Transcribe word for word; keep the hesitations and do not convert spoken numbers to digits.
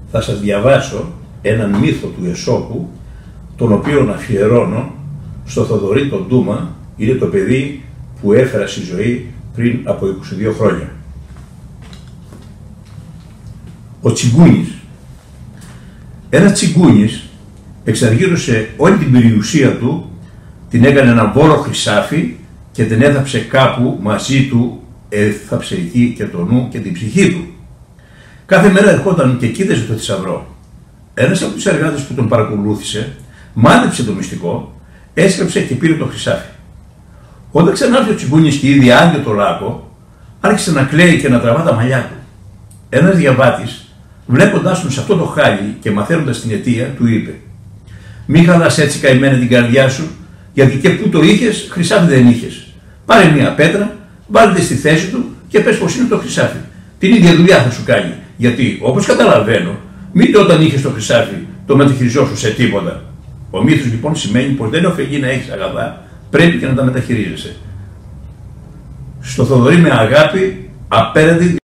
θα σας διαβάσω έναν μύθο του Αισόπου, τον οποίο αφιερώνω στο Θοδωρή τον Ντούμα, είναι το παιδί που έφερα στη ζωή πριν από είκοσι δύο χρόνια. Ο Τσιγκούνης. Ένας τσιγκούνης εξαργύρωσε όλη την περιουσία του, την έκανε ένα βόρο χρυσάφι και την έθαψε κάπου μαζί του, έθαψε εκεί και το νου και την ψυχή του. Κάθε μέρα ερχόταν και κοίταζε το θησαυρό. Ένας από τους εργάτες που τον παρακολούθησε μάντεψε το μυστικό, έσκαψε και πήρε το χρυσάφι. Όταν ξανάρθει ο Τσιγκούνης και είδε άδειο το λάκκο, άρχισε να κλαίει και να τραβά τα μαλλιά του. Ένας διαβάτης, βλέποντάς τον σε αυτό το χάλι και μαθαίνοντας την αιτία, του είπε: «Μη χαλάς έτσι καημένα την καρδιά σου, γιατί και που το είχες, χρυσάφι δεν είχες. Πάρε μια πέτρα, βάλτε στη θέση του και πες πως είναι το χρυσάφι. Την ίδια δουλειά θα σου κάνει, γιατί όπως καταλαβαίνω, μήτε όταν είχες το χρυσάφι το μεταχειριζόσου σε τίποτα». Ο μύθος λοιπόν σημαίνει πως δεν ωφελεί να έχεις αγαθά, πρέπει και να τα μεταχειρίζεσαι. Στο Θοδωρή με αγάπη, απέναντι